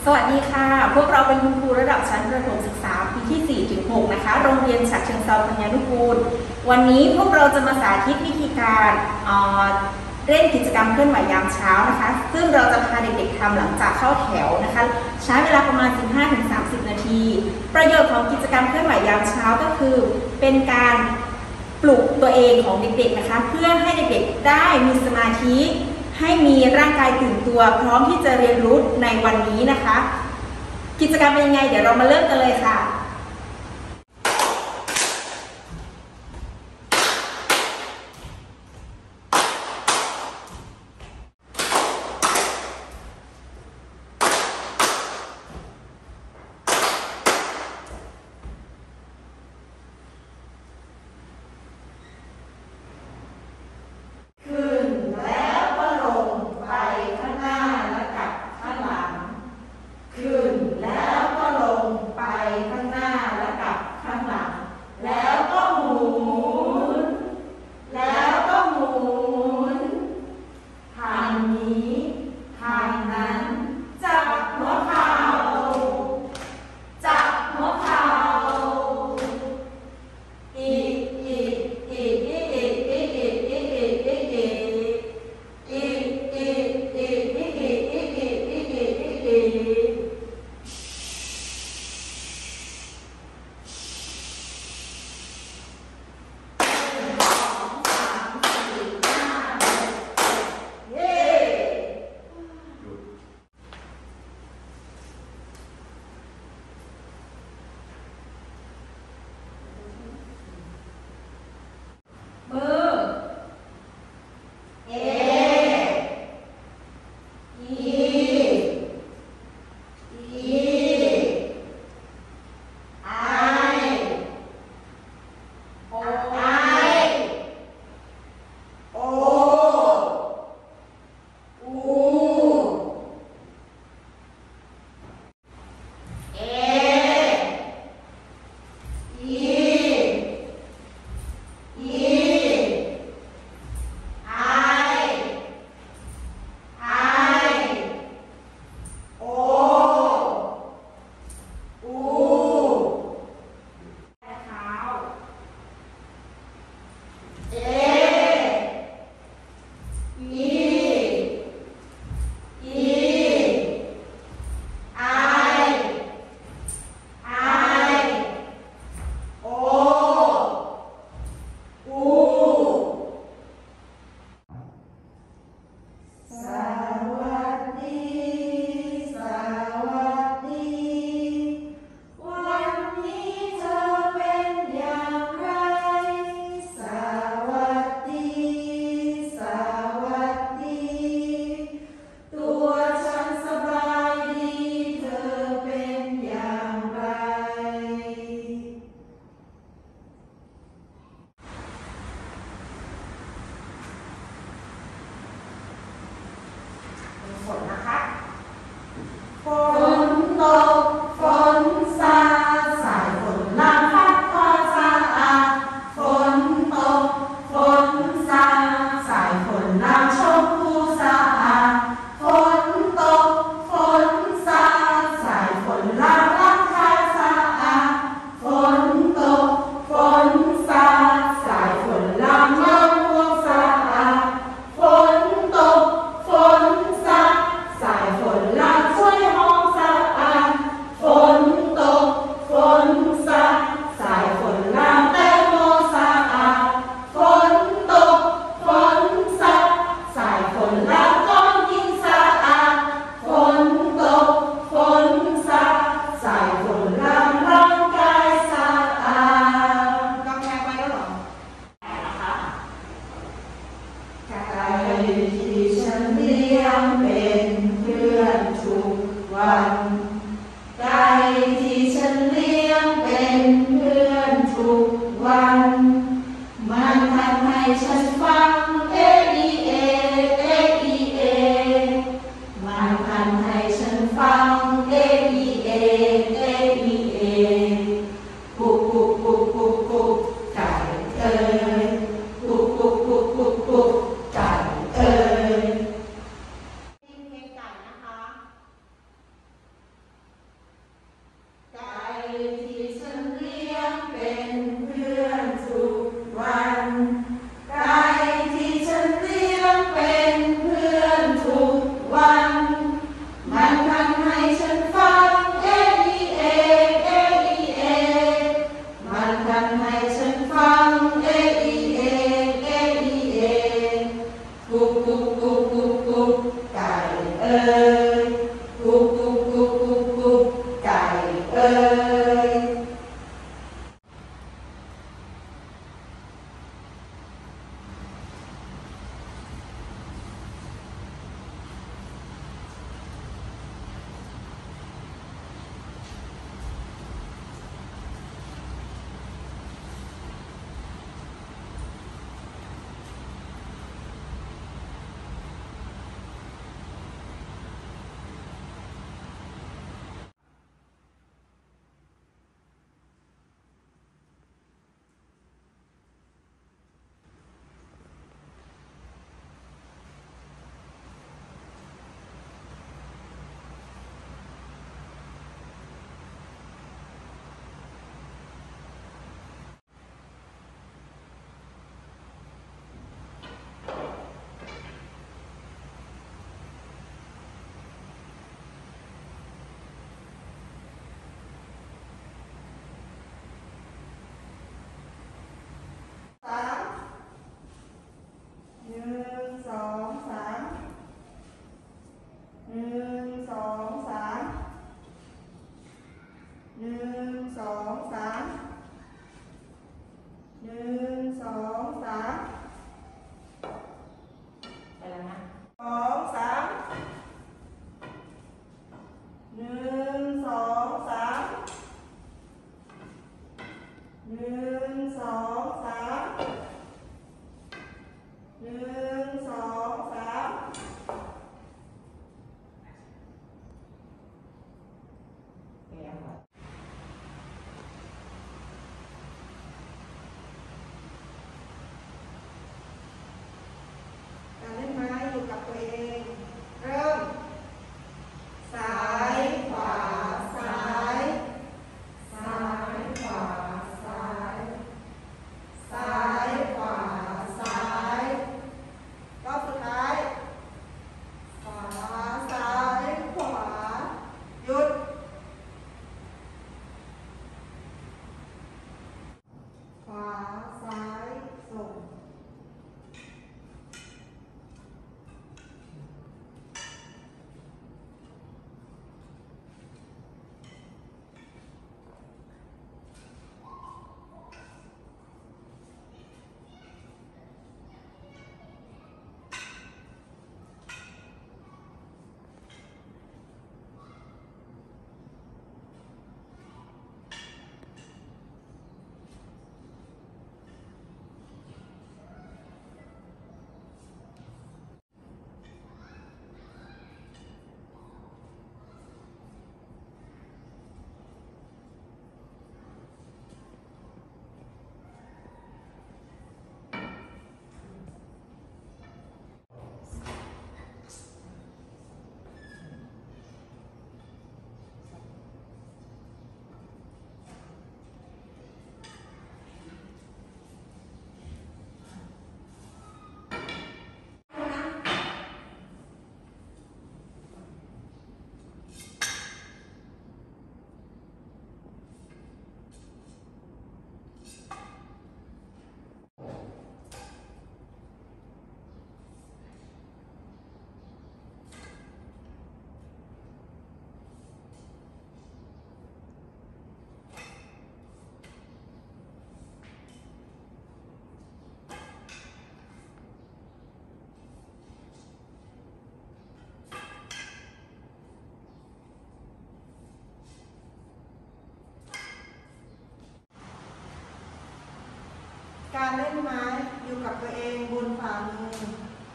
สวัสดีค่ะพวกเราเป็นคุณครูระดับชั้นประถมศึกษาปีที่ 4-6 นะคะโรงเรียนฉะเชิงเทราปัญญานุกูลวันนี้พวกเราจะมาสาธิตวิธีการเล่นกิจกรรมเคลื่อนไหวยามเช้านะคะซึ่งเราจะพาเด็กๆทำหลังจากเข้าแถวนะคะใช้เวลาประมาณ 15-30 นาทีประโยชน์ของกิจกรรมเคลื่อนไหวยามเช้าก็คือเป็นการปลุกตัวเองของเด็กๆนะคะเพื่อให้เด็กๆได้มีสมาธิให้มีร่างกายตื่นตัวพร้อมที่จะเรียนรู้ในวันนี้นะคะกิจกรรมเป็นยังไงเดี๋ยวเรามาเริ่มกันเลยค่ะฝนนะคะฝนตกฝนซาสายฝนลางพัดพาสาอาฝนตกฝนซาสายฝนลางชมพูสาอาฝนตกฝนซาสายฝนลางรักคาสาอาฝนตกฝนซาสายฝนลางมะม่วงสาอาฝนตกฝนซาสายฝนลางช่วยหอมสะอาดฝนตกฝนซาสายฝนลางแตงโมสะอาดฝนตกฝนซาสายฝนลางก้อนหินสะอาดฝนตกฝนซาสายฝนลางร่างกายสะอาดกำแพงไปแล้วเหรอนะคะไก่ที่ฉันเลี้ยงเป็นเพื่อนทุกวันไก่ที่ฉันเลี้ยงเป็นเพื่อนทุกวันมันทำให้ฉันฟังเออีเอเออีเอมันทำให้ฉันฟังเออีเอเออีเอกุ๊กกุ๊กกุ๊กกุ๊กกุ๊กไก่เอ้ยกุ๊กกุ๊กกุ๊กกุ๊กกุ๊กไก่เอ้ยเพลงไก่นะคะ 1 2 3 1 2 3 1 2 3 1 2 3ไปแล้วนะ2 3 1 2 3 1 2 3 1 2 3การเล่นไม้อยู่กับตัวเองเริ่มซ้ายขวาซ้ายซ้ายขวาซ้ายซ้ายขวาซ้ายรอบสุดท้ายขวาซ้ายขวาหยุดขวาซ้ายส่งการเล่นไม้อยู่กับตัวเองบนฝ่ามือ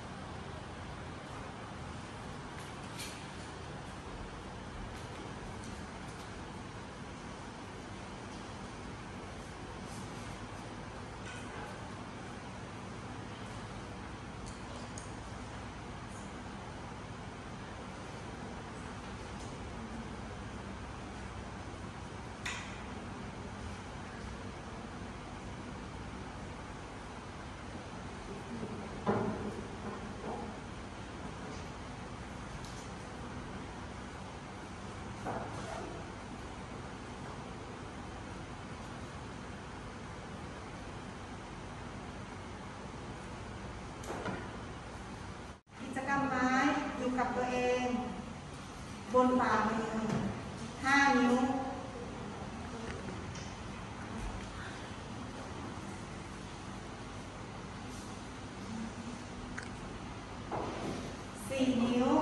กิจกรรมไม้อยู่กับตัวเองบนฝ่ามือ5 นิ้ว4 นิ้ว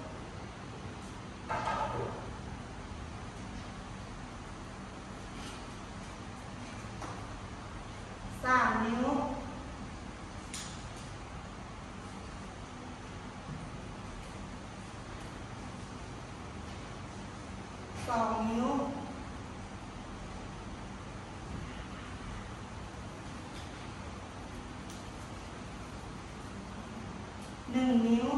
3 นิ้ว2 นิ้ว1 นิ้ว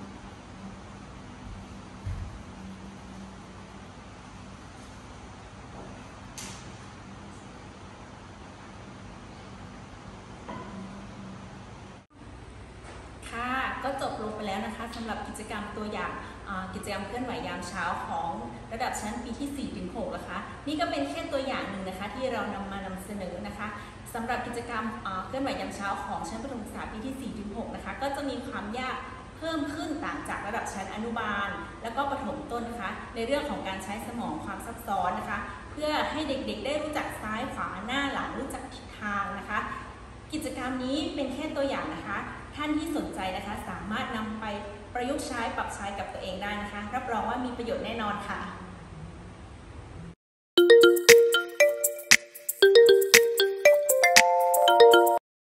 ก็จบลงไปแล้วนะคะสำหรับกิจกรรมตัวอย่างกิจกรรมเคลื่อนไหวยามเช้าของระดับชั้นปีที่ 4-6 นะคะนี่ก็เป็นแค่ตัวอย่างหนึ่งนะคะที่เรานำเสนอนะคะสำหรับกิจกรรมเคลื่อนไหวยามเช้าของชั้นประถมศึกษาปีที่ 4-6 นะคะก็จะมีความยากเพิ่มขึ้นต่างจากระดับชั้นอนุบาลแล้วก็ประถมต้นนะคะในเรื่องของการใช้สมองความซับซ้อนนะคะเพื่อให้เด็กๆได้รู้จักซ้ายขวาหน้าหลังรู้จักทิศทางนะคะกิจกรรมนี้เป็นแค่ตัวอย่างนะคะท่านที่สนใจนะคะสามารถนำไปประยุกต์ใช้ปรับใช้กับตัวเองได้นะคะรับรองว่ามีประโยชน์แน่นอนค่ะ